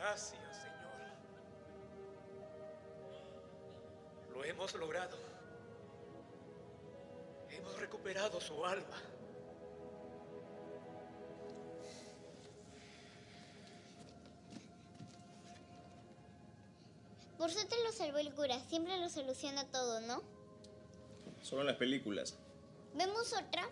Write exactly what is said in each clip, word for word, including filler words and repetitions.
Gracias, Señor. Lo hemos logrado. Hemos recuperado su alma. Por suerte lo salvó el cura. Siempre lo soluciona todo, ¿no? Solo en las películas. ¿Vemos otra?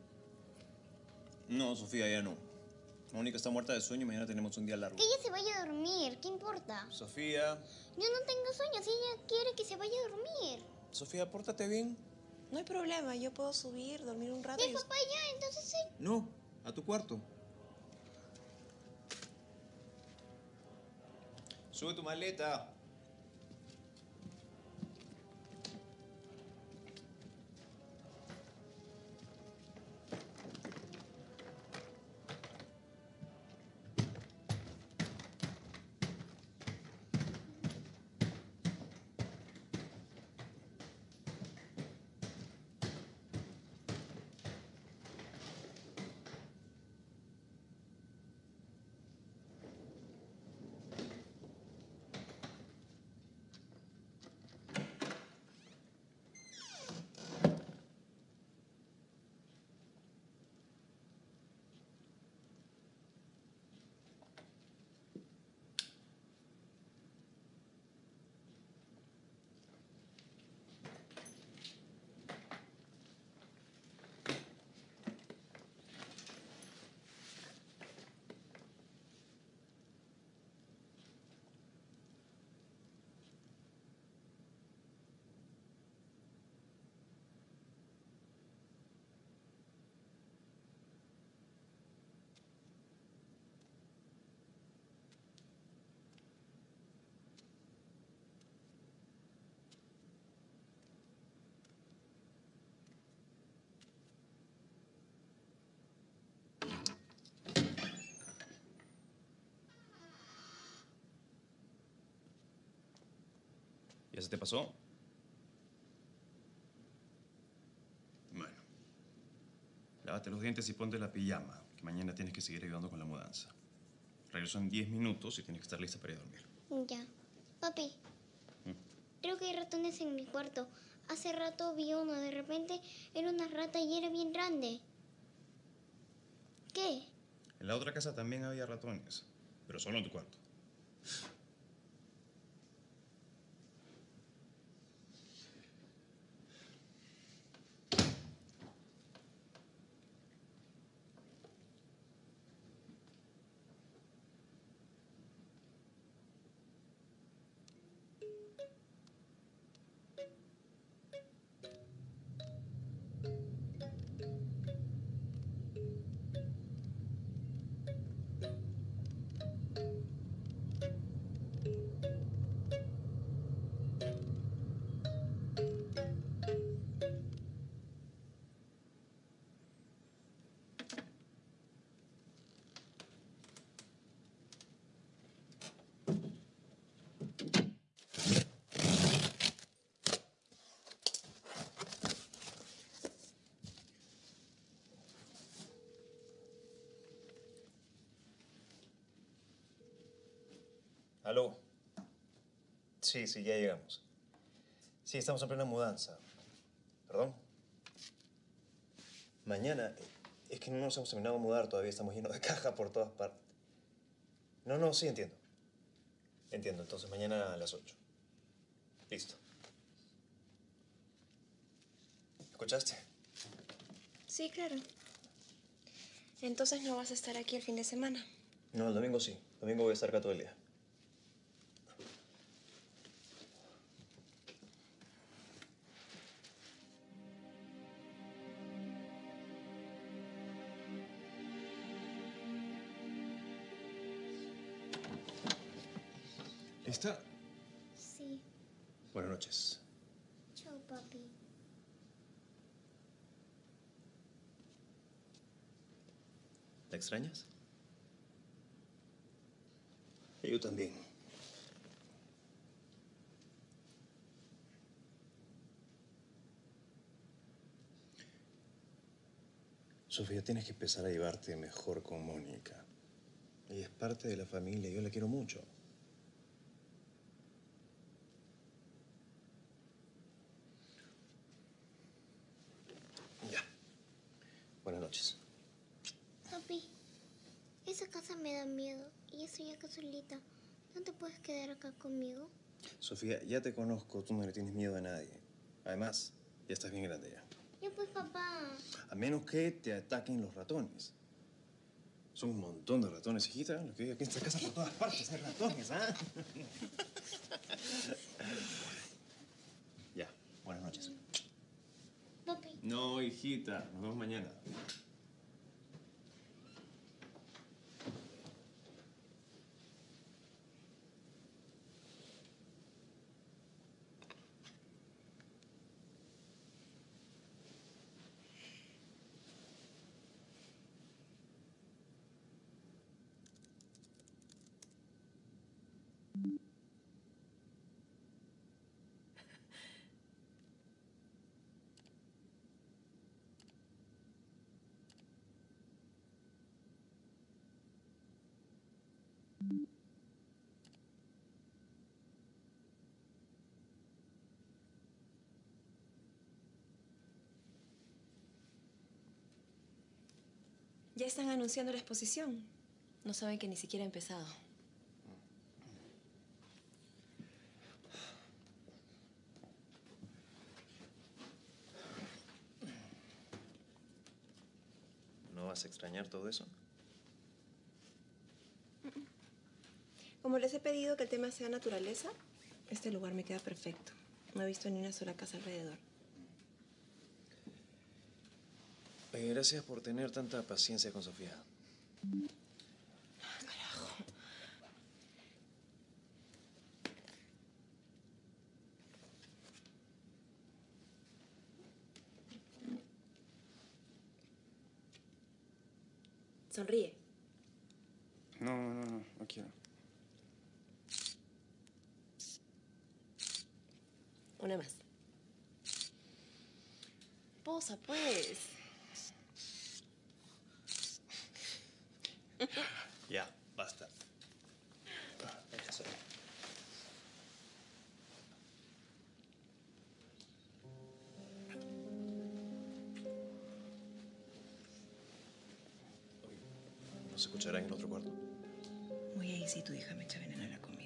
No, Sofía, ya no. Mónica está muerta de sueño y mañana tenemos un día largo. Que ella se vaya a dormir. ¿Qué importa? Sofía. Yo no tengo sueño. Si ella quiere que se vaya a dormir. Sofía, pórtate bien. No hay problema. Yo puedo subir, dormir un rato Mi y... papá ya, entonces sí. No, a tu cuarto. Sube tu maleta. ¿Ya se te pasó? Bueno. Lávate los dientes y ponte la pijama, que mañana tienes que seguir ayudando con la mudanza. Regreso en diez minutos y tienes que estar lista para ir a dormir. Ya. Papi. ¿Mm? Creo que hay ratones en mi cuarto. Hace rato vi uno. De repente era una rata y era bien grande. ¿Qué? En la otra casa también había ratones, pero solo en tu cuarto. ¿Aló? Sí, sí, ya llegamos. Sí, estamos en plena mudanza. ¿Perdón? Mañana... Es que no nos hemos terminado de mudar todavía. Estamos llenos de caja por todas partes. No, no, sí, entiendo. Entiendo. Entonces, mañana a las ocho. Listo. ¿Escuchaste? Sí, claro. Entonces no vas a estar aquí el fin de semana. No, el domingo sí. El domingo voy a estar acá todo el día. ¿Lista? Sí. Buenas noches. Chao, papi. ¿Te extrañas? Yo también. Sofía, tienes que empezar a llevarte mejor con Mónica. Ella es parte de la familia y yo la quiero mucho. da miedo y estoy acá solita. ¿No te puedes quedar acá conmigo? Sofía, ya te conozco, tú no le tienes miedo a nadie. Además, ya estás bien grande ya. Ya pues, papá. A menos que te ataquen los ratones. Son un montón de ratones, hijita. Lo que hay aquí en esta casa por todas partes hay ratones, ¿ah? Ya, buenas noches. Papi. No, hijita, nos vemos mañana. Ya están anunciando la exposición. No saben que ni siquiera ha empezado. ¿No vas a extrañar todo eso? Como les he pedido que el tema sea naturaleza, este lugar me queda perfecto. No he visto ni una sola casa alrededor. Oye, gracias por tener tanta paciencia con Sofía. Carajo. Sonríe. No, no, no, no quiero. Una más. Posa, pues. Ya, basta. Eso. ¿No se escuchará en el otro cuarto? Voy a ir si tu hija me echa veneno a la comida.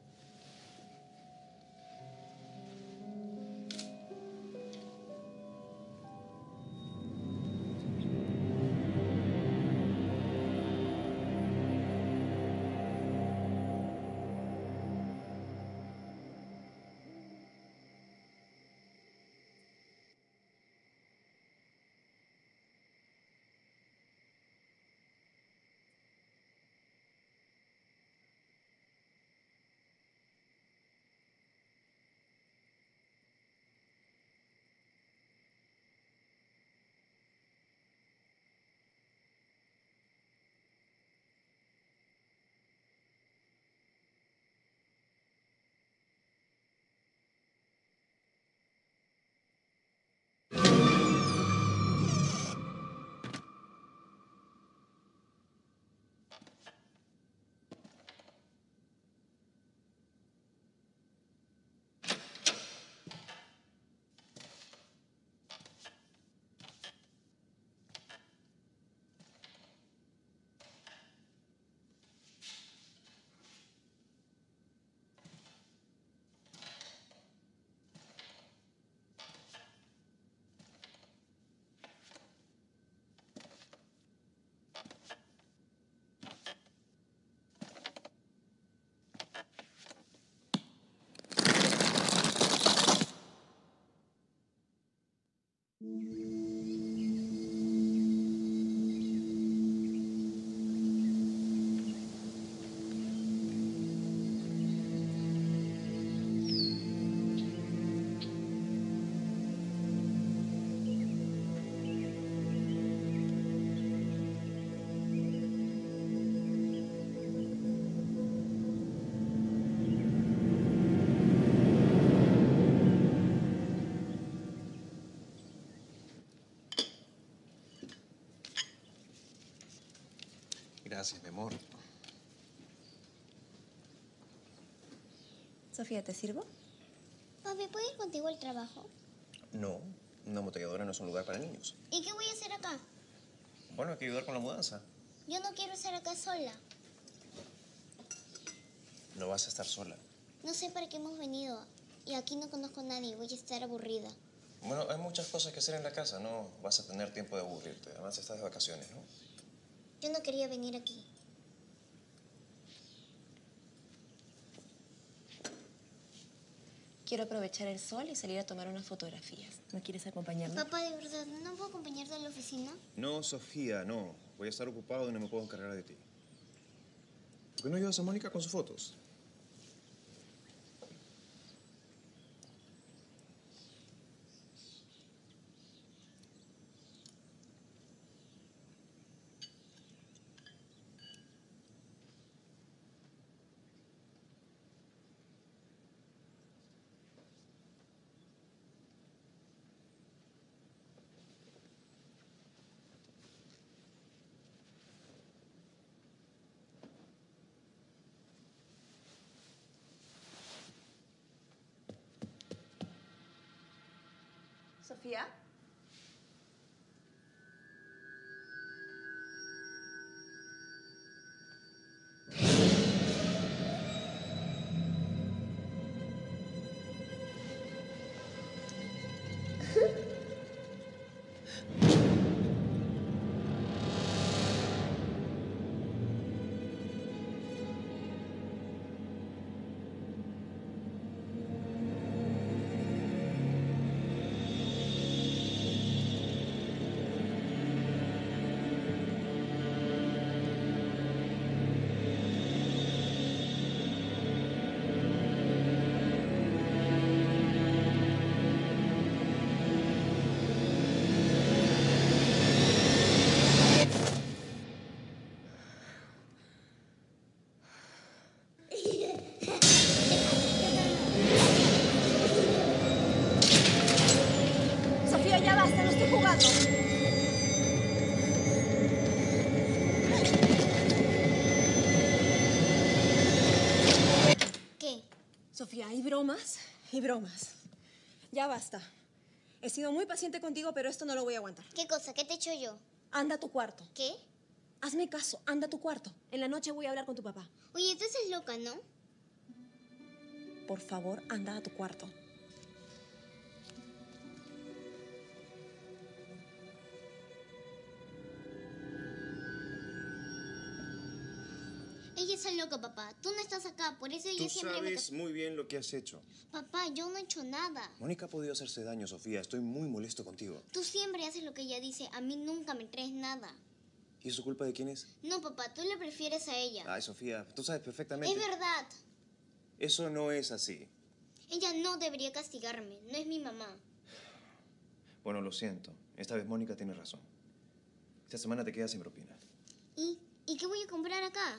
Gracias, mi amor. Sofía, ¿te sirvo? Papi, ¿puedo ir contigo al trabajo? No, una embotelladora no es un lugar para niños. ¿Y qué voy a hacer acá? Bueno, hay que ayudar con la mudanza. Yo no quiero estar acá sola. No vas a estar sola. No sé para qué hemos venido. Y aquí no conozco a nadie. Voy a estar aburrida. Bueno, hay muchas cosas que hacer en la casa. No vas a tener tiempo de aburrirte. Además, estás de vacaciones, ¿no? Yo no quería venir aquí. Quiero aprovechar el sol y salir a tomar unas fotografías. ¿No quieres acompañarme? Papá, de verdad, ¿no puedo acompañarte a la oficina? No, Sofía, no. Voy a estar ocupado y no me puedo encargar de ti. ¿Por qué no ayudas a Mónica con sus fotos? ¿Sofía? Sofía, ya basta, no estoy jugando. ¿Qué? Sofía, hay bromas y bromas. Ya basta. He sido muy paciente contigo, pero esto no lo voy a aguantar. ¿Qué cosa? ¿Qué te he hecho yo? Anda a tu cuarto. ¿Qué? Hazme caso, anda a tu cuarto. En la noche voy a hablar con tu papá. Oye, tú estás loca, ¿no? Por favor, anda a tu cuarto. Ella está loca, papá. Tú no estás acá, por eso ella Tú siempre me... sabes muy bien lo que has hecho. Papá, yo no he hecho nada. Mónica ha podido hacerse daño, Sofía. Estoy muy molesto contigo. Tú siempre haces lo que ella dice. A mí nunca me traes nada. ¿Y eso culpa de quién es? No, papá, tú le prefieres a ella. Ay, Sofía, tú sabes perfectamente... Es verdad. Eso no es así. Ella no debería castigarme. No es mi mamá. Bueno, lo siento. Esta vez Mónica tiene razón. Esta semana te quedas sin propina. ¿Y, ¿y qué voy a comprar acá?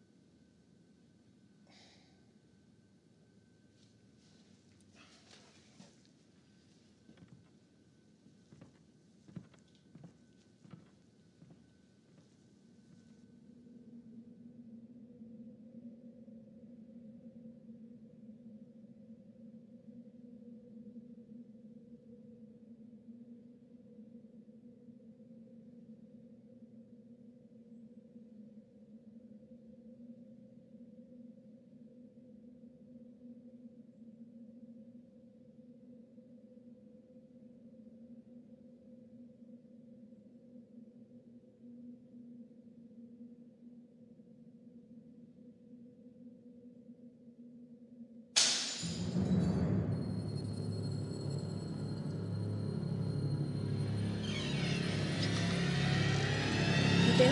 ¿Te?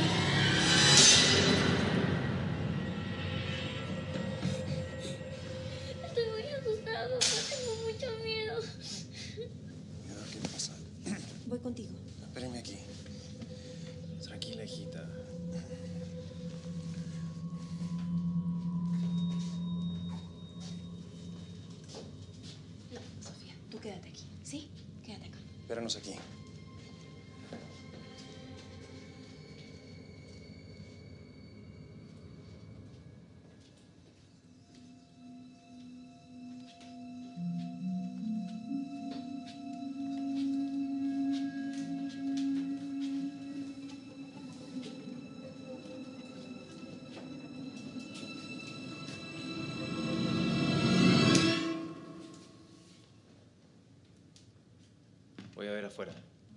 Estoy muy asustada, papá. Tengo mucho miedo. Mira, ¿qué pasa? Voy contigo. Espérenme aquí. Tranquila, hijita. No, Sofía, tú quédate aquí. ¿Sí? Quédate acá. Espéranos aquí. Afuera.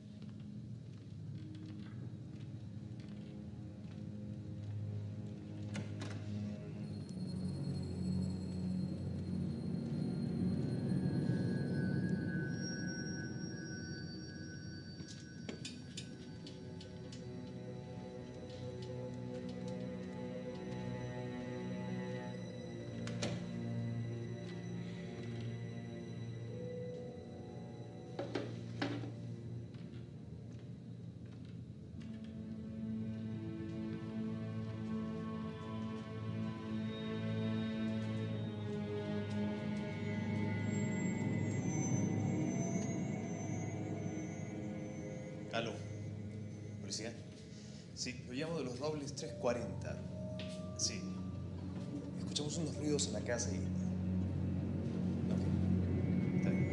Aló, policía. Sí, lo llamo de los Robles trescientos cuarenta. Sí. Escuchamos unos ruidos en la casa y... Ok, está bien.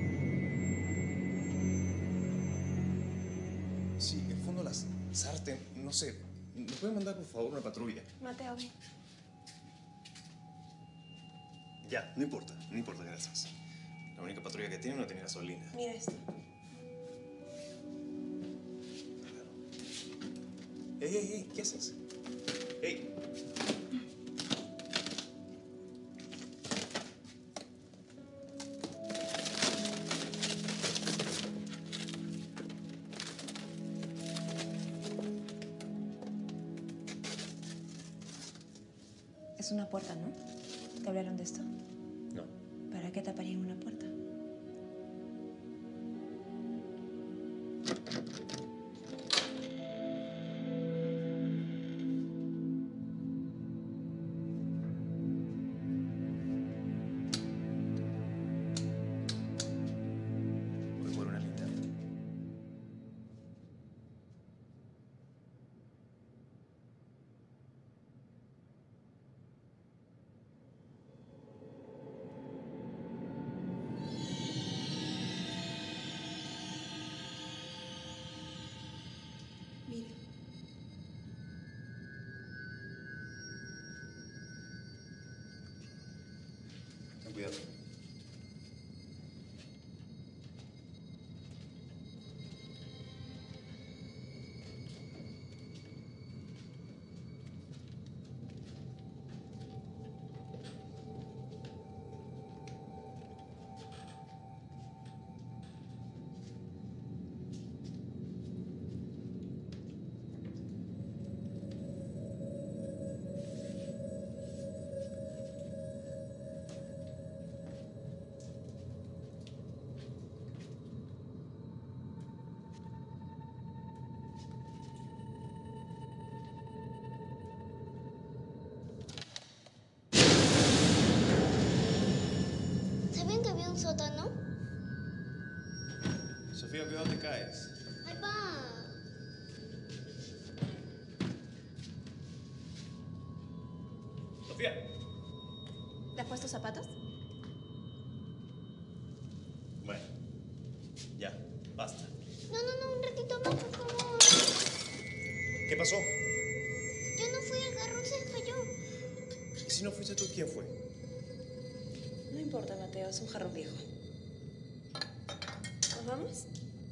Sí, en fondo las sartén, no sé. ¿Me pueden mandar por favor una patrulla? Mateo, ven. Ya, no importa, no importa, gracias. La única patrulla que tiene no tiene gasolina. Mira esto. ¡Ey, ey, ey! ¿Qué haces? ¡Ey! Es una puerta, ¿no? ¿Te hablaron de esto? No. ¿Para qué taparían una puerta? Voy por una linterna. Mira. Ten cuidado. ¿Sabían que había un sótano? Sofía, cuidado, te caes. ¡Ay, va! Sofía. ¿Te has puesto zapatos? Bueno, ya, basta. No, no, no, un ratito más, por favor. ¿Qué pasó? Yo no fui, el carro se falló. ¿Y si no fuiste tú, quién fue? No importa, Mateo, es un jarrón viejo. ¿Nos vamos?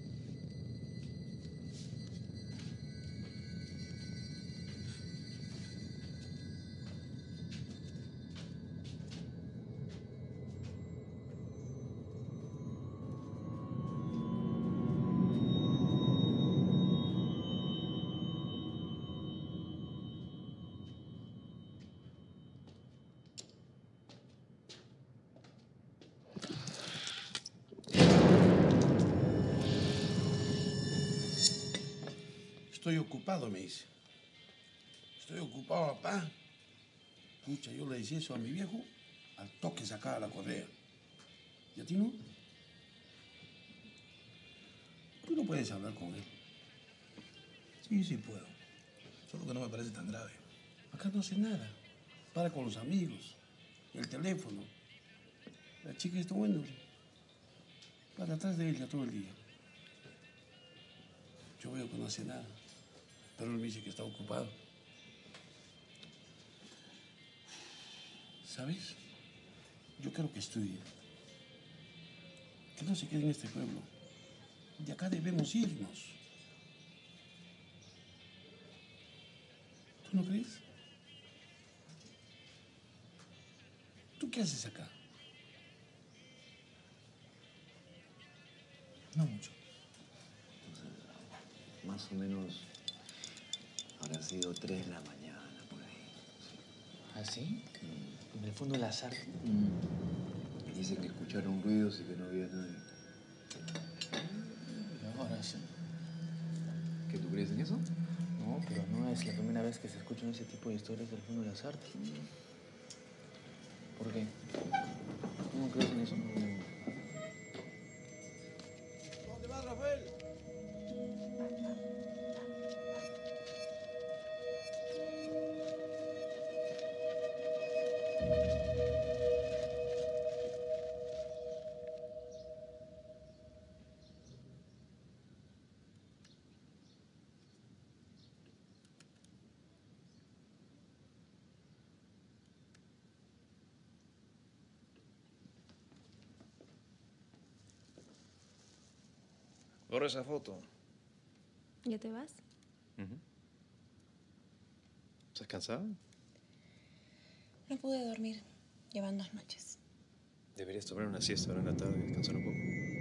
Estoy ocupado, me dice. Estoy ocupado, papá. Pucha, yo le decía eso a mi viejo, al toque sacaba la correa. ¿Y a ti no? Tú no puedes hablar con él. Sí, sí puedo. Solo que no me parece tan grave. Acá no hace nada. Para con los amigos, el teléfono. La chica está bueno. Para atrás de ella todo el día. Yo veo que no hace nada. Pero él me dice que está ocupado. ¿Sabes? Yo quiero que estudie. Que no se quede en este pueblo. De acá debemos irnos. ¿Tú no crees? ¿Tú qué haces acá? No mucho. Más o menos habrá sido tres de la mañana, por ahí. ¿Ah, sí? En el fondo las artes. Mm. Dicen que escucharon ruidos y que no había nadie. Ahora sí. ¿Qué, tú crees en eso? No, pero no es la primera vez que se escuchan ese tipo de historias del fondo de las artes. ¿Por qué? ¿No crees en eso? ¿Dónde vas, Rafael? Borra esa foto. ¿Ya te vas? Uh-huh. ¿Estás cansada? No pude dormir. Llevan dos noches. Deberías tomar una siesta ahora en la tarde y descansar un poco.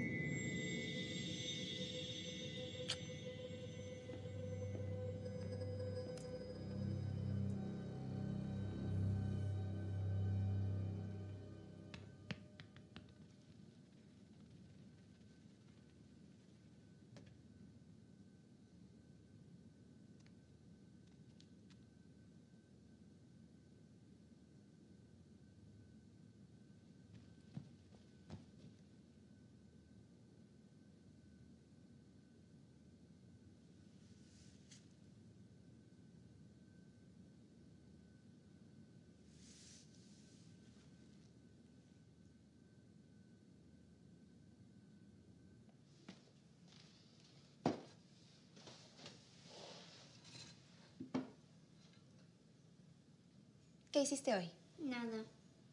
¿Qué hiciste hoy? Nada.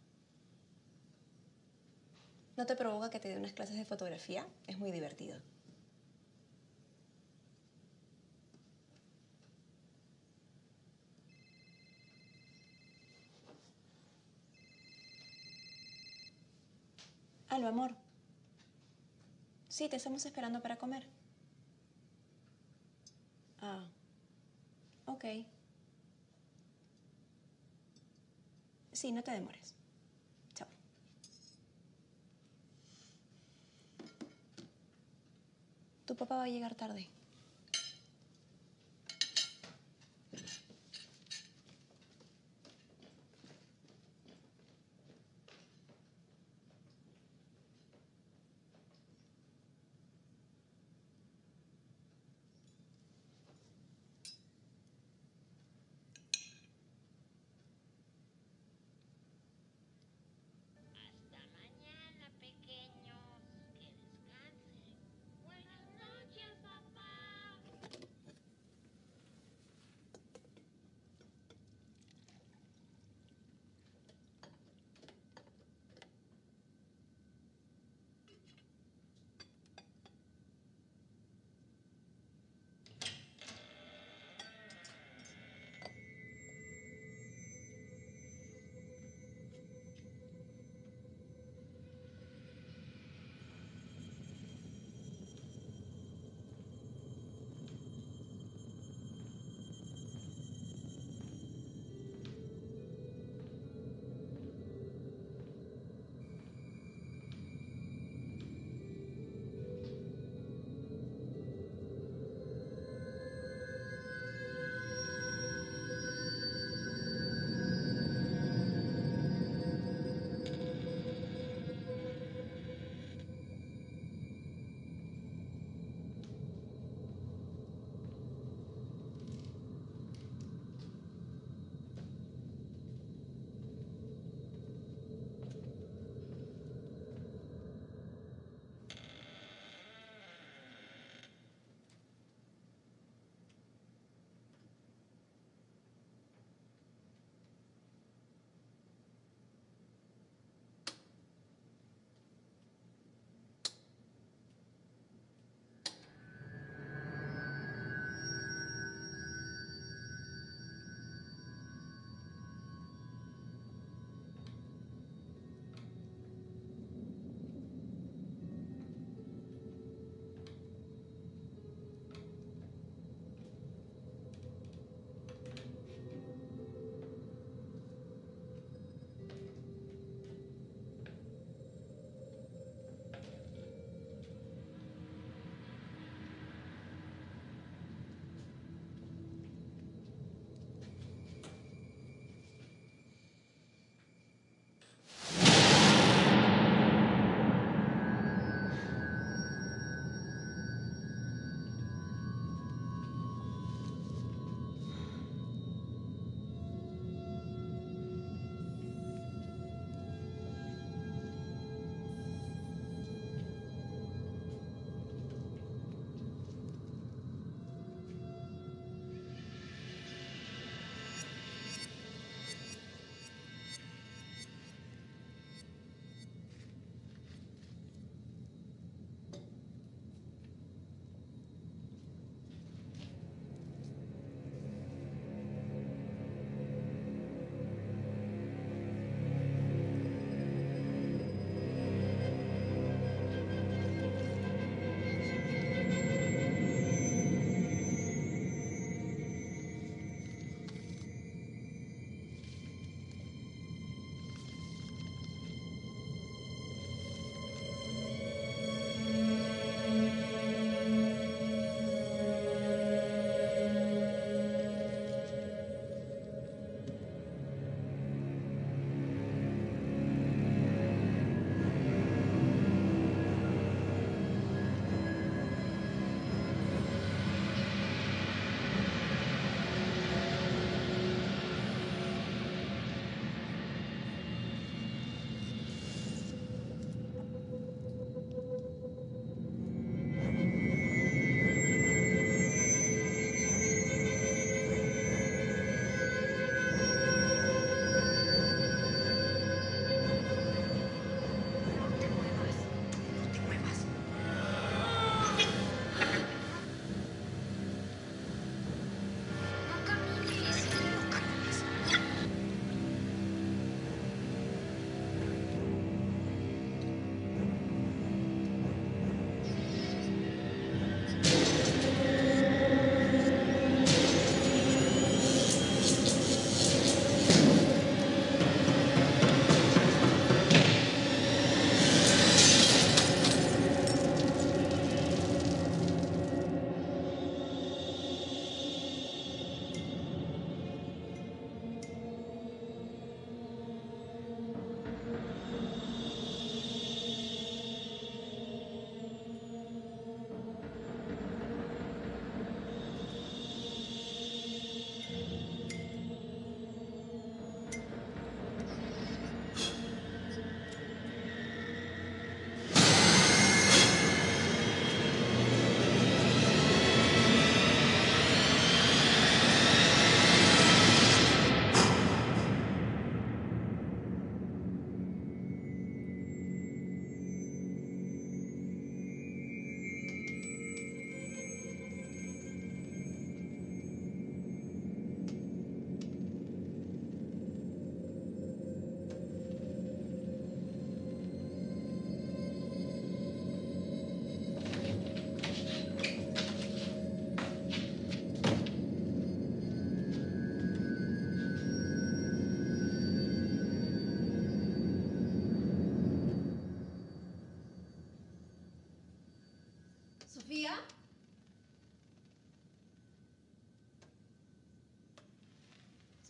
¿No te provoca que te dé unas clases de fotografía? Es muy divertido. Aló, amor. Sí, te estamos esperando para comer. Ah, ok. Sí, no te demores. Chao. Tu papá va a llegar tarde. Hasta mañana, pequeños. Que descansen. Buenas noches, papá.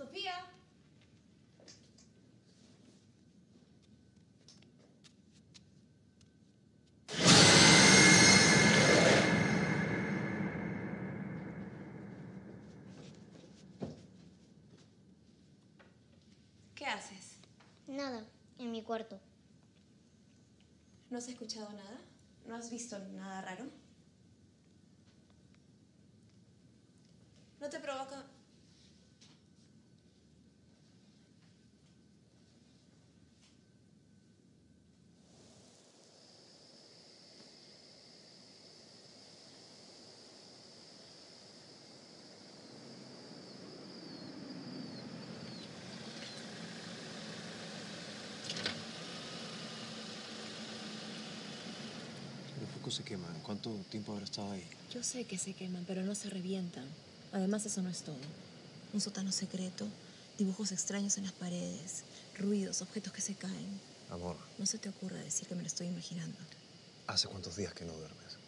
Sofía. ¿Qué haces? Nada, en mi cuarto. ¿No has escuchado nada? ¿No has visto nada raro? ¿No te provoca? Los focos se queman. ¿Cuánto tiempo habrá estado ahí? Yo sé que se queman, pero no se revientan. Además, eso no es todo. Un sótano secreto, dibujos extraños en las paredes, ruidos, objetos que se caen. Amor, No se te ocurra decir que me lo estoy imaginando. ¿hace cuántos días que no duermes?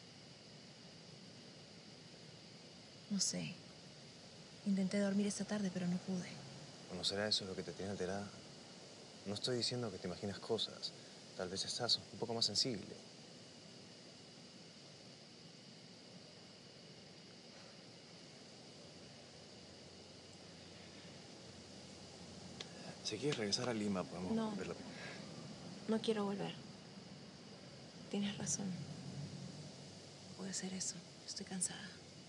No sé. Intenté dormir esta tarde, pero no pude. ¿O no será eso lo que te tiene alterada? No estoy diciendo que te imaginas cosas. Tal vez estás un poco más sensible. Si quieres regresar a Lima, podemos No. verlo. No quiero volver. Tienes razón. Puede ser eso. Estoy cansada.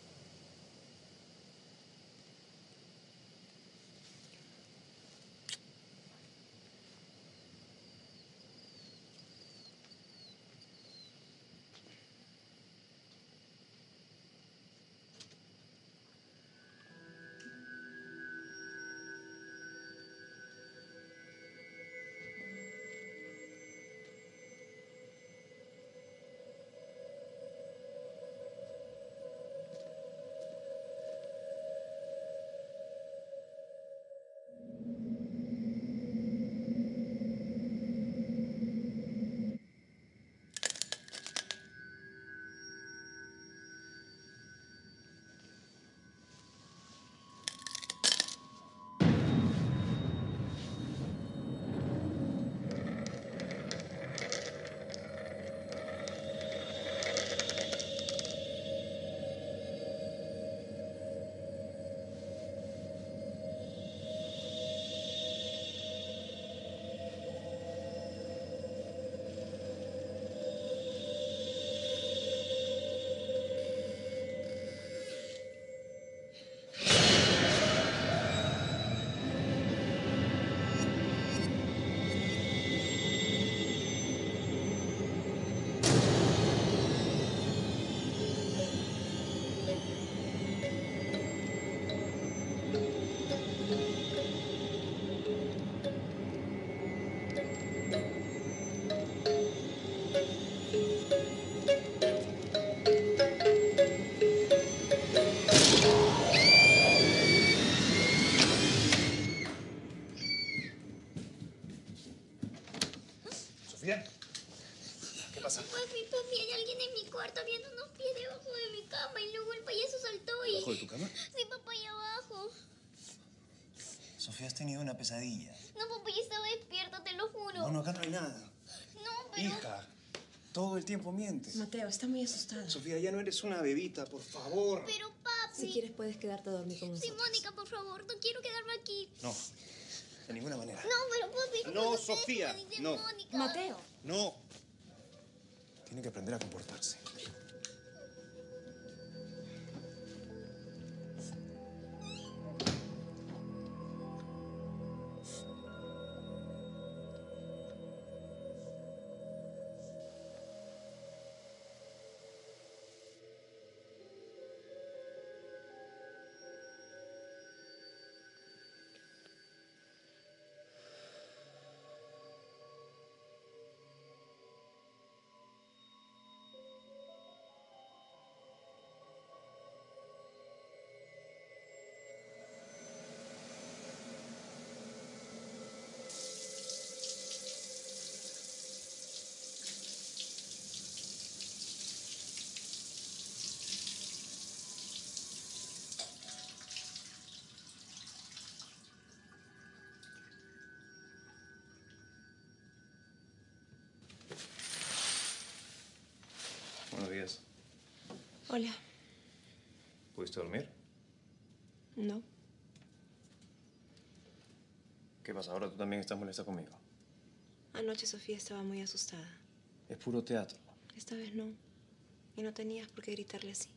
¿Sofía? ¿Qué pasa? Papi, papi, hay alguien en mi cuarto viendo unos pies debajo de mi cama y luego el payaso saltó y... ¿Debajo de tu cama? Sí, papá, ahí abajo. Sofía, has tenido una pesadilla. No, papá, yo estaba despierta, te lo juro. No, no, acá no hay nada. No, pero... Hija, todo el tiempo mientes. Mateo, está muy asustada. Sofía, ya no eres una bebita, por favor. Pero, papi... Si quieres, puedes quedarte a dormir con Sí, nosotros. Mónica, por favor, no quiero quedarme aquí. No, de ninguna manera. No, pero, papi... No, ustedes Sofía, me dicen no. Mónica. Mateo. No. Tiene que aprender a comportarse. Hola. ¿Pudiste dormir? No. ¿Qué pasa? ¿Ahora tú también estás molesta conmigo? Anoche Sofía estaba muy asustada. Es puro teatro. Esta vez no. Y no tenías por qué gritarle así.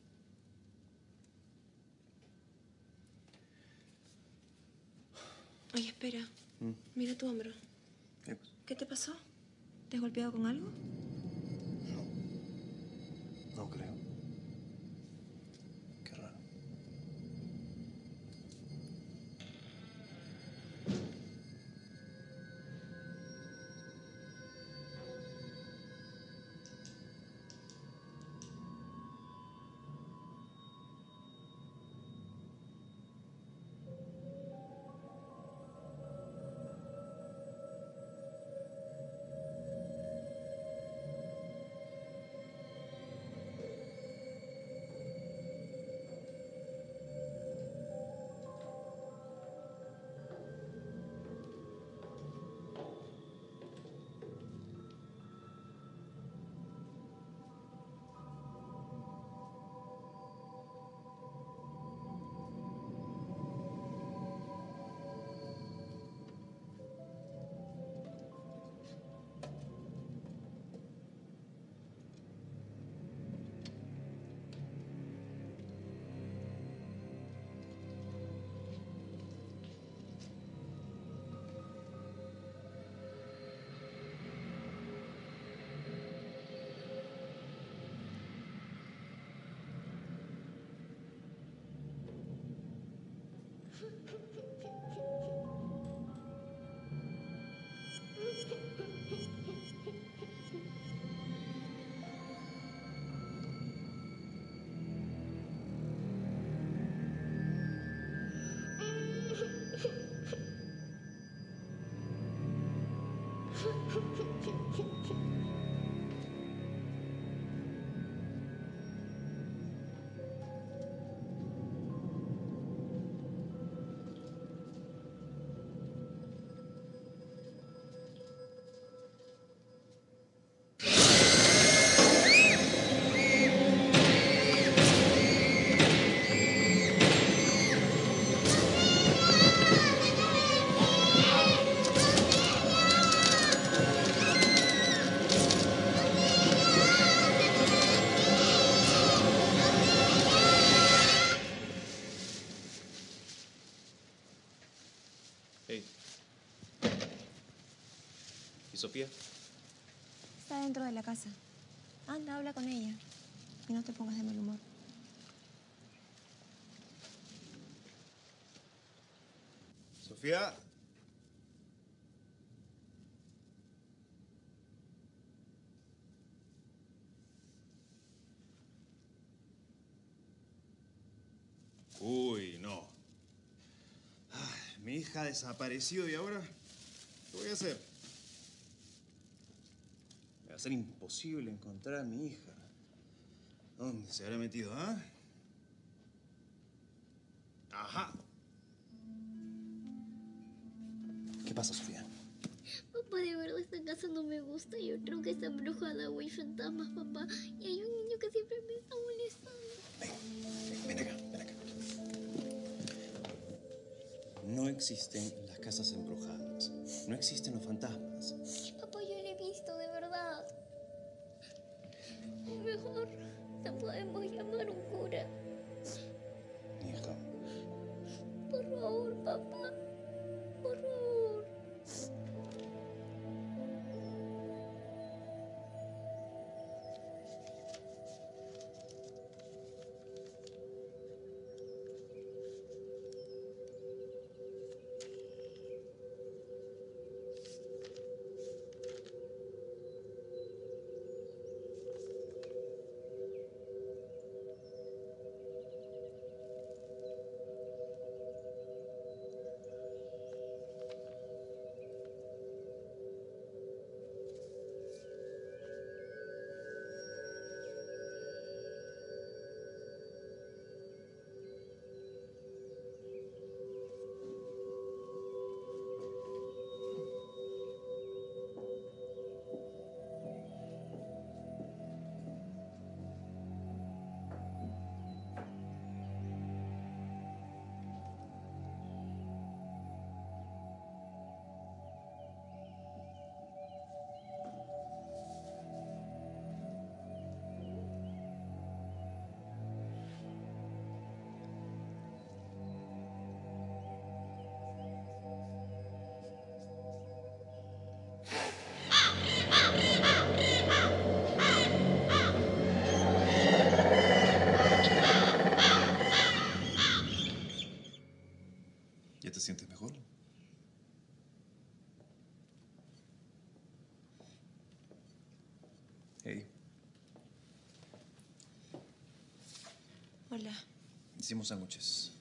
Oye, espera. ¿Mm? Mira tu hombro. ¿Qué cosa? ¿Qué te pasó? ¿Te has golpeado con algo? No creo. Qué raro. Hey. ¿Y Sofía? Está dentro de la casa. Anda, habla con ella. Y no te pongas de mal humor. Sofía. Uy, no. Ay, mi hija ha desaparecido y ahora, ¿qué voy a hacer? Me va a ser imposible encontrar a mi hija. ¿Dónde se habrá metido, ah? Ajá. ¿Qué pasa, Sofía? Papá, de verdad esta casa no me gusta. Yo creo que está embrujada o hay fantasmas, papá. Y hay un niño que siempre me está molestando. Ven, ven, ven acá, ven acá. No existen las casas embrujadas. No existen los fantasmas. Papá, yo lo he visto, de verdad. O mejor, no podemos llamar a un cura. Hija. Por favor, papá. Por favor. Hola. Hicimos sándwiches.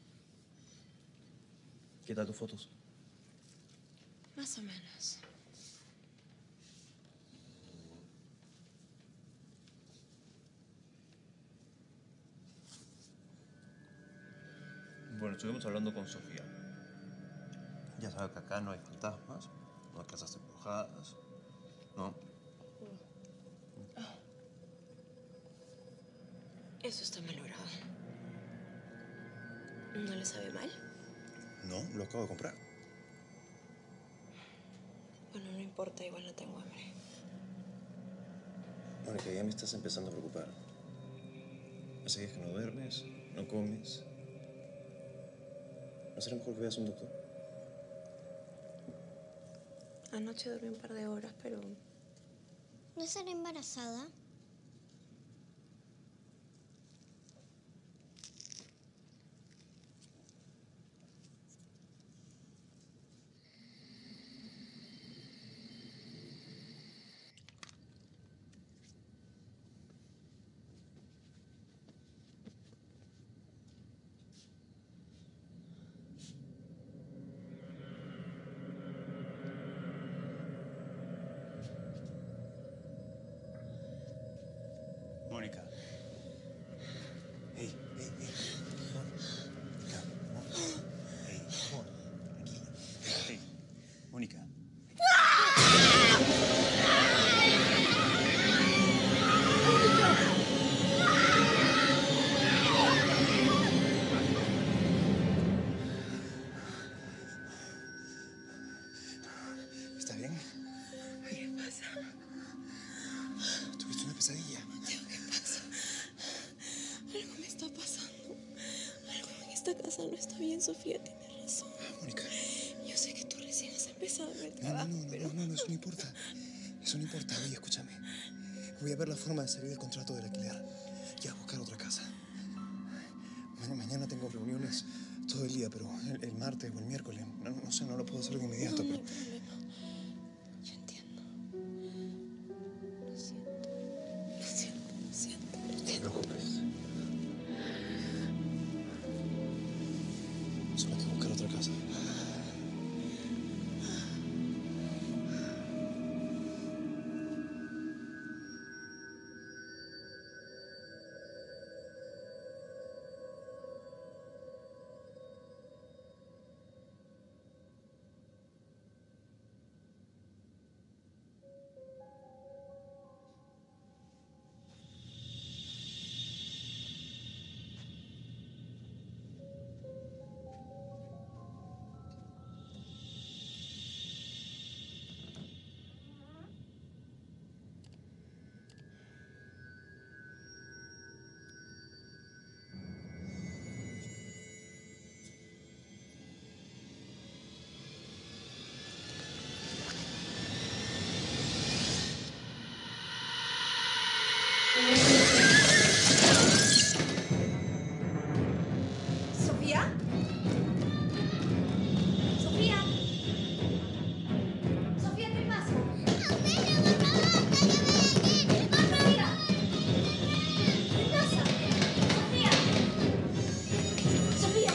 ¿Qué tal tus fotos? Más o menos. Bueno, estuvimos hablando con Sofía. Ya sabe que acá no hay fantasmas, no hay casas embrujadas, ¿no? Eso está malogrado. ¿No le sabe mal? No, lo acabo de comprar. Bueno, no importa, igual no tengo hambre. Mónica, ya me estás empezando a preocupar. Hace días que no duermes, no comes. ¿No será mejor que veas a un doctor? Anoche dormí un par de horas, pero... ¿No estará embarazada? Mónica. Hey, hey, hey. Mónica, Mónica. Hey, amor, tranquila. Hey, Mónica. ¿Estás bien? ¿Qué pasa? ¿Tuviste una pesadilla? ¿Qué pasa? Algo me está pasando. Algo en esta casa no está bien, Sofía tiene razón. Mónica. Yo sé que tú recién has empezado en el No, no, trabajo, no, no, pero... no, no, no, eso no importa. Eso no importa. Oye, escúchame. Voy a ver la forma de salir del contrato del alquiler y a buscar otra casa. Mañana, mañana tengo reuniones todo el día, pero el, el martes o el miércoles, no, no sé, no lo puedo hacer de inmediato, No, no pero... hay problema. Yo entiendo. Lo siento. Lo siento, lo siento, lo No te siento. preocupes. Solo hay que buscar otra casa. ¿Sofía? ¿Sofía? ¿Sofía, qué pasa? ¡Auxilio, por favor! ¡Sáquenme de aquí! ¡Por favor! ¿Qué pasa? ¿Sofía? ¿Sofía?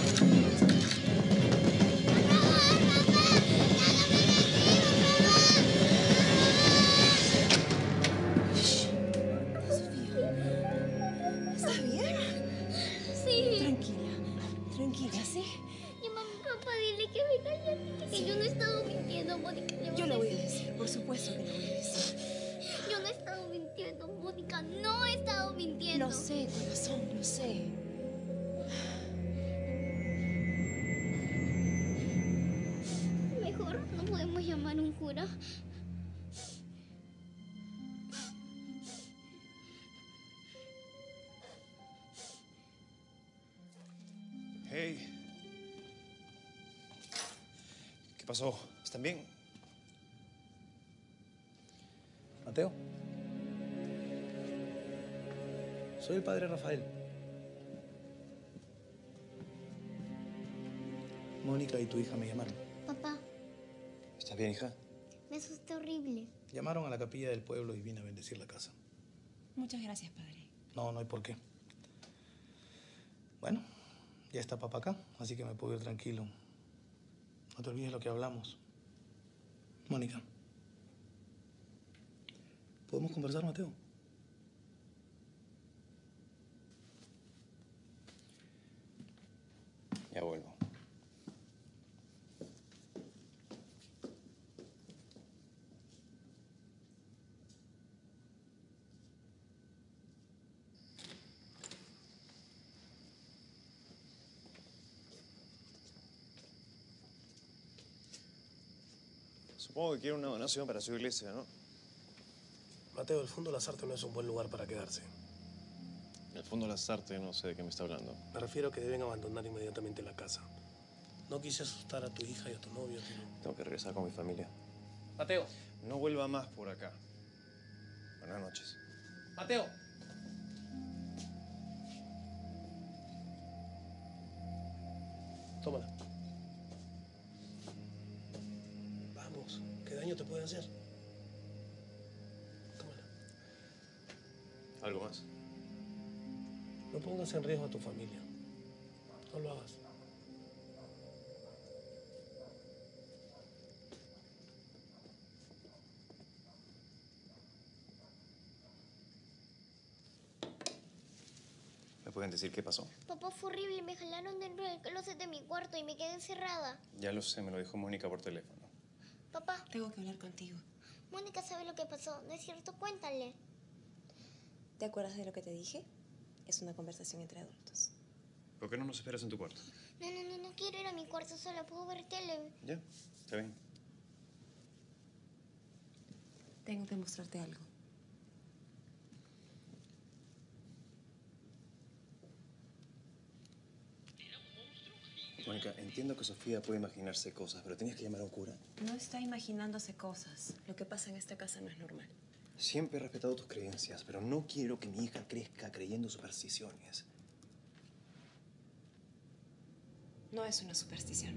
¡Por favor, papá! ¡Sáquenme de aquí, por favor! Sofía, ¿estás bien? Sí. Tranquila, tranquila, ¿sí? Llama a mi papá, dile que me calle, que yo no he estado mintiendo, Mónica. Le Yo voy le a voy a decir. decir, por supuesto que le voy a decir. Yo no he estado mintiendo, Mónica. No he estado mintiendo. Lo sé, corazón, lo sé. Mejor no podemos llamar a un cura. Hey. ¿Qué pasó? ¿Están bien? Mateo. Soy el padre Rafael. Mónica y tu hija me llamaron. Papá, ¿Estás bien, hija? me asusté horrible. Llamaron a la capilla del pueblo y vine a bendecir la casa. Muchas gracias, padre. No, no hay por qué. Bueno, ya está papá acá, así que me puedo ir tranquilo. No te olvides lo que hablamos. Mónica. ¿Podemos conversar, Mateo? Ya vuelvo. Supongo que quiere una donación para su iglesia, ¿no? Mateo, el Fondo Lasarte no es un buen lugar para quedarse. El Fondo Lasarte, no sé de qué me está hablando. Me refiero a que deben abandonar inmediatamente la casa. No quise asustar a tu hija y a tu novio, pero... Tengo que regresar con mi familia. Mateo. No vuelva más por acá. Buenas noches. Mateo. Tómala. Vamos, ¿qué daño te puede hacer? Tómala. ¿Algo más? No pongas en riesgo a tu familia. No lo hagas. ¿Me pueden decir qué pasó? Papá, fue horrible. Me jalaron dentro del closet de mi cuarto y me quedé encerrada. Ya lo sé, me lo dijo Mónica por teléfono. Papá. Tengo que hablar contigo. Mónica sabe lo que pasó. ¿No es cierto? Cuéntale. ¿Te acuerdas de lo que te dije? Es una conversación entre adultos. ¿Por qué no nos esperas en tu cuarto? No, no, no, no quiero ir a mi cuarto sola. Puedo ver tele. Ya, está bien. Tengo que mostrarte algo. Mónica, entiendo que Sofía puede imaginarse cosas, pero tenías que llamar a un cura. No está imaginándose cosas. Lo que pasa en esta casa no es normal. Siempre he respetado tus creencias, pero no quiero que mi hija crezca creyendo supersticiones. No es una superstición.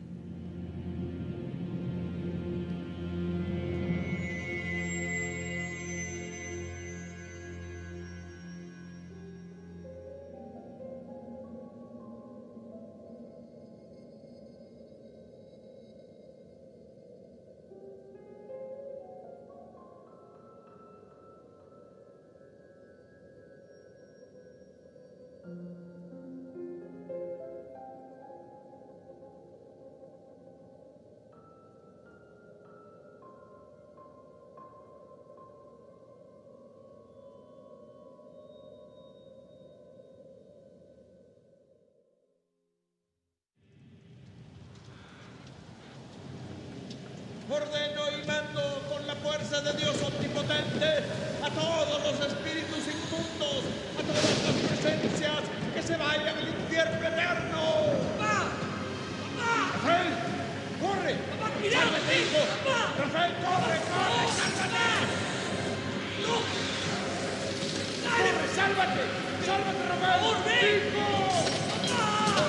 Ordeno y mando con la fuerza de Dios omnipotente a todos los espíritus inmundos, a todas las presencias que se vayan al infierno eterno. ¡Papá! ¡Papá! ¡Rafael! ¡Corre! ¡Papá, cuidado! ¡Sálvate, hijo! ¡Papá! ¡Rafael, corre, corre! ¡Sálvate! ¡No! ¡Corre, sálvate! ¡Sálvate, Rafael! ¡Corre! ¡Hijo! ¡Papá!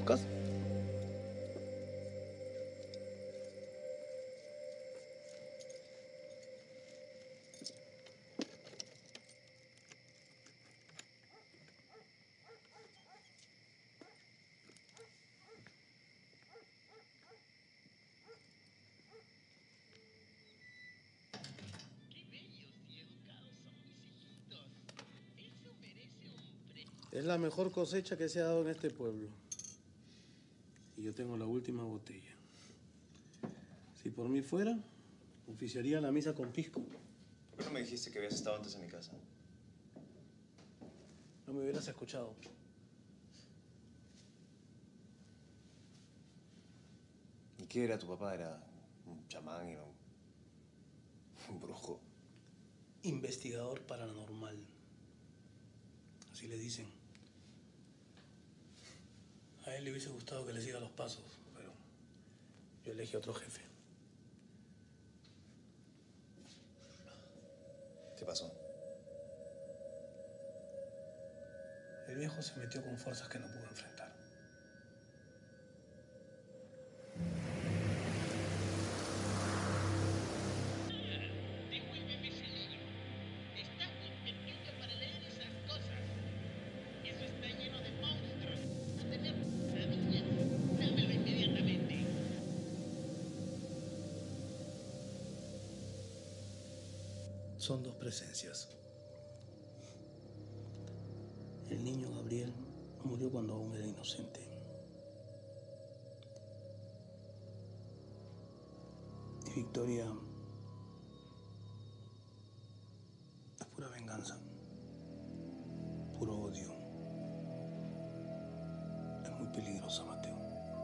buscas? Es la mejor cosecha que se ha dado en este pueblo. Y yo tengo la última botella. Si por mí fuera, oficiaría la misa con pisco. ¿Por qué no me dijiste que habías estado antes en mi casa? No me hubieras escuchado. ¿Y qué era tu papá? ¿Era un chamán? ¿Era un, un brujo? Investigador paranormal. Así le dicen. A él le hubiese gustado que le siga los pasos, pero yo elegí a otro jefe. ¿Qué pasó? El viejo se metió con fuerzas que no pudo enfrentar. Devuélveme ese libro. Estás muy pequeño para leer esas cosas. Eso está lleno de monstruos. A tener pesadillas. Dámelo inmediatamente. Son dos presencias. El niño Gabriel murió cuando aún era inocente. Y Victoria es pura venganza, puro odio. Es muy peligrosa, Mateo.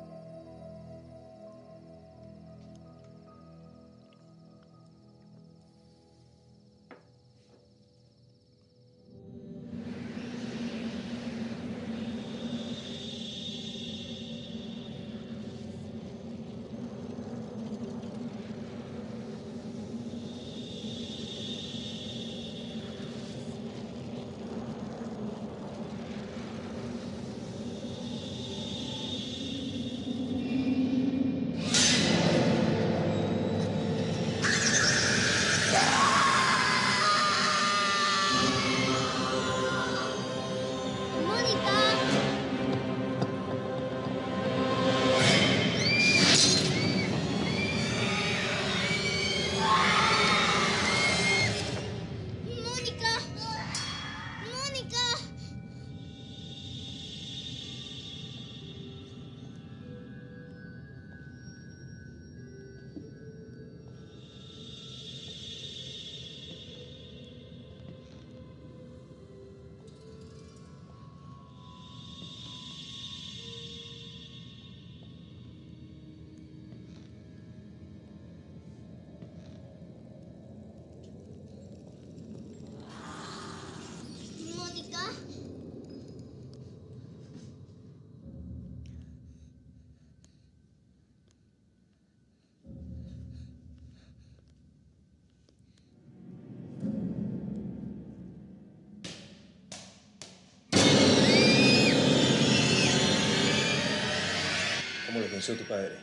¿Cómo lo venció tu padre?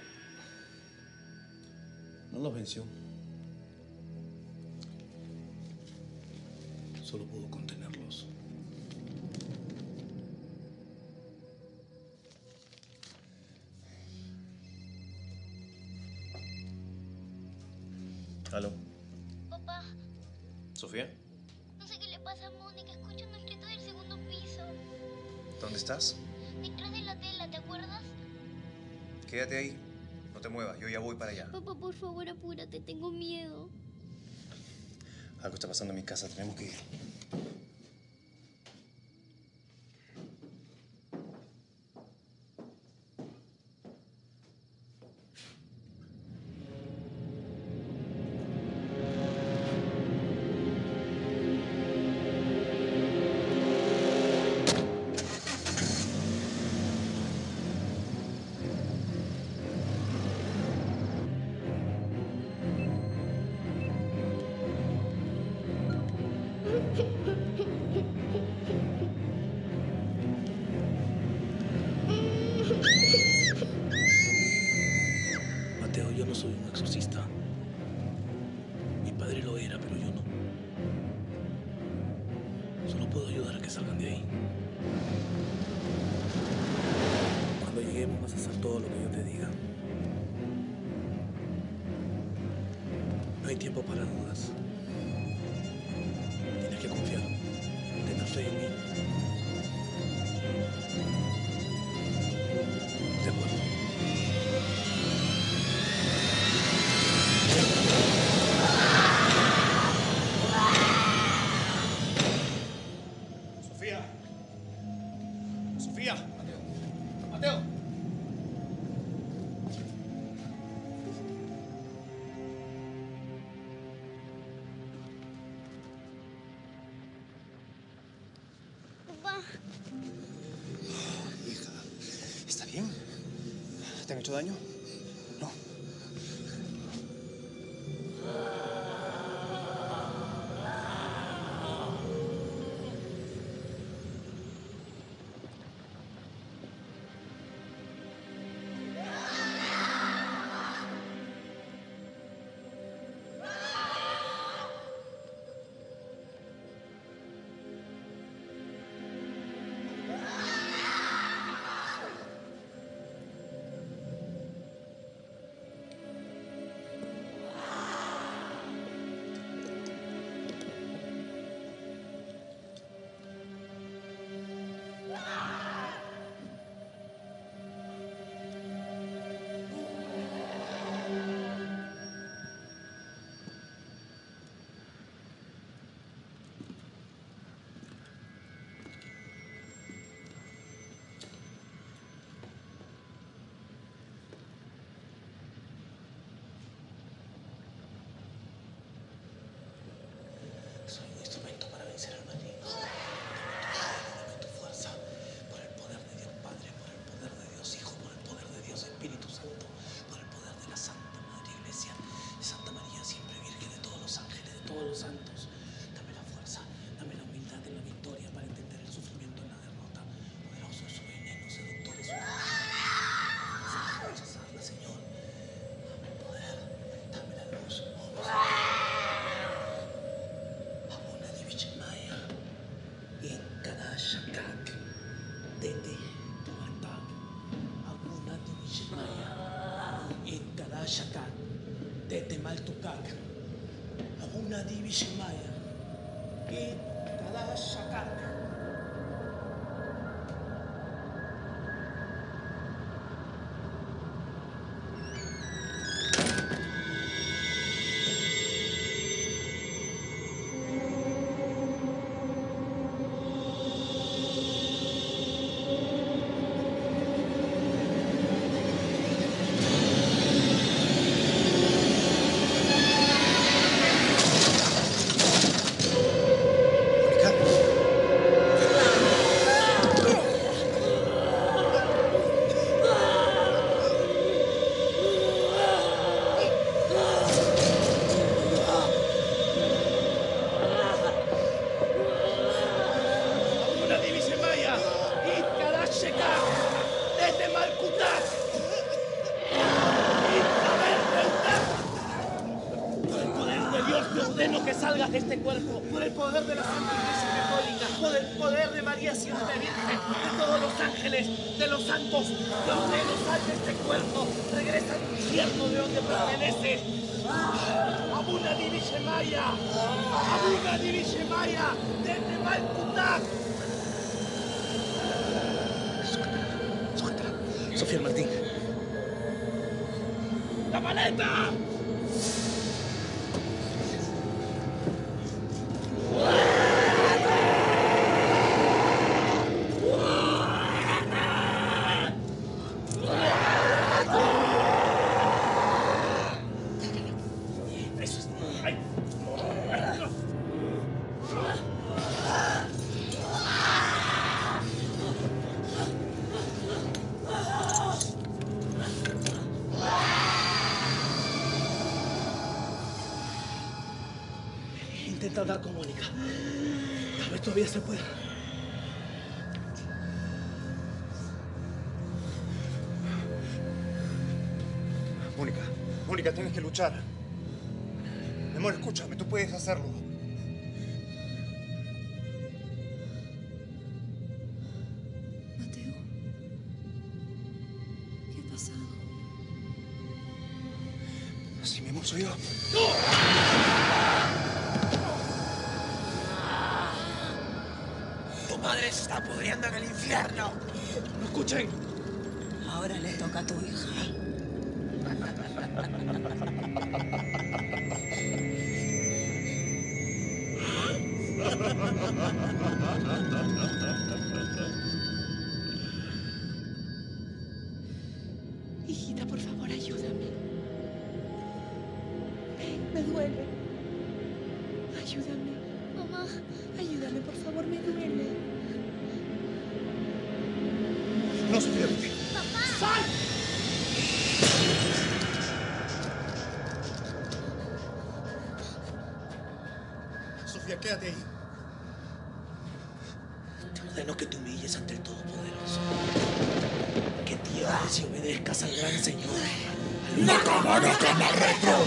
No los venció. Solo pudo contenerlos. ¿Aló? Papá, ¿Sofía? no sé qué le pasa a Mónica. Escucho unos gritos del segundo piso. ¿Dónde estás? Detrás de la tela, ¿te acuerdas? Quédate ahí. No te muevas. Yo ya voy para allá. Papá, por favor, apúrate. Tengo miedo. Algo está pasando en mi casa. Tenemos que ir. salgan de ahí. Cuando lleguemos vas a hacer todo lo que yo te diga. No hay tiempo para dudas. Tienes que confiar, tener fe en mí. De acuerdo. Sofía. Sofía. Mateo. Mateo. Papá. Hija, ¿está bien? ¿Te han hecho daño? No. Soy un instrumento para vencer al maligno. Dame tu fuerza, por el poder de Dios Padre, por el poder de Dios Hijo, por el poder de Dios Espíritu Santo, por el poder de la Santa Madre Iglesia, de Santa María, siempre Virgen, de todos los ángeles, de todos los santos. Dame la fuerza, dame la humildad en la victoria para entender el sufrimiento en la derrota. Poderoso es su veneno, seductor es su rechazarla, Señor. Dame el poder, dame la luz. Abuna Divishmaya, Inkadashakak, Tete Tuatak, Abuna Divishmaya, Inkadashakak, Tete Maltukak, Abuna Divishmaya, Inkadashakak. ordeno que salgas de este cuerpo por el poder de la Santa Iglesia Católica, por el poder de María Siempre Virgen, de todos los ángeles, de los santos. Te ordeno, sal de este cuerpo, regresa al infierno de donde perteneces. Abuna Divishemaya, Abuna Divishemaya, desde Malkutak. Suéltala, Sofía Martín. ¡La maleta! Intenta hablar con Mónica. Tal vez todavía se pueda. Mónica, Mónica, tienes que luchar. Mi amor, escúchame, tú puedes hacerlo. Soy yo. ¡No! Tu madre se está pudriendo en el infierno. ¿No escuchen? Ahora le toca a tu hija. Hijita, por favor, ayúdame. Me duele. Ayúdame. Mamá. Ayúdame, por favor, me duele. No se pierda. ¡Papá! ¡Sal! Sofía, quédate ahí. Te ordeno que te humilles ante el Todopoderoso. Que tiembles y obedezcas al gran Señor. ¡Nakama, Nakama, retro!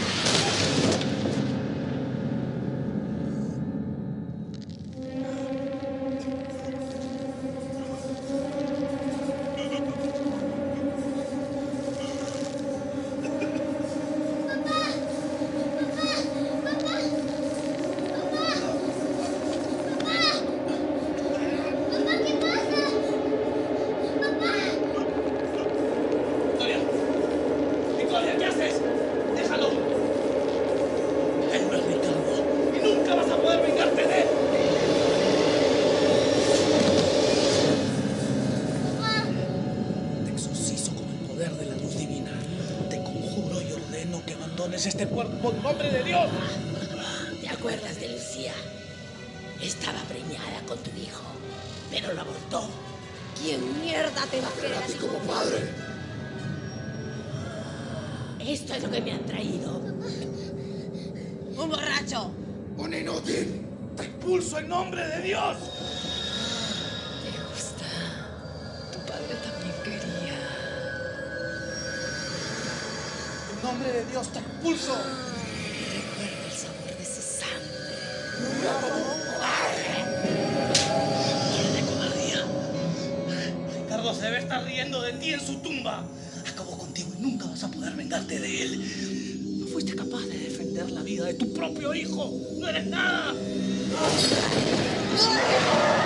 Victoria. Victoria, ¿qué haces? Déjalo. Él no es Ricardo. Y nunca vas a poder vengarte de él. Te exorcizo con el poder de la luz divina. Te conjuro y ordeno que abandones este cuerpo en nombre de Dios. ¿Te acuerdas de Lucía? Estaba preñada con tu hijo, pero lo abortó. ¿Quién mierda te va a querer así como padre? Esto es lo que me han traído. ¡Un borracho! ¡Un inútil! ¡Te expulso en nombre de Dios! ¿Te gusta? Tu padre también quería. En nombre de Dios te expulso. Recuerda el sabor de su sangre. ¡Qué cobardía! Ricardo se debe estar riendo de ti en su tumba. Acabó contigo y nunca vas a poder vengarte de él. No fuiste capaz de defender la vida de tu propio hijo. ¡No eres nada!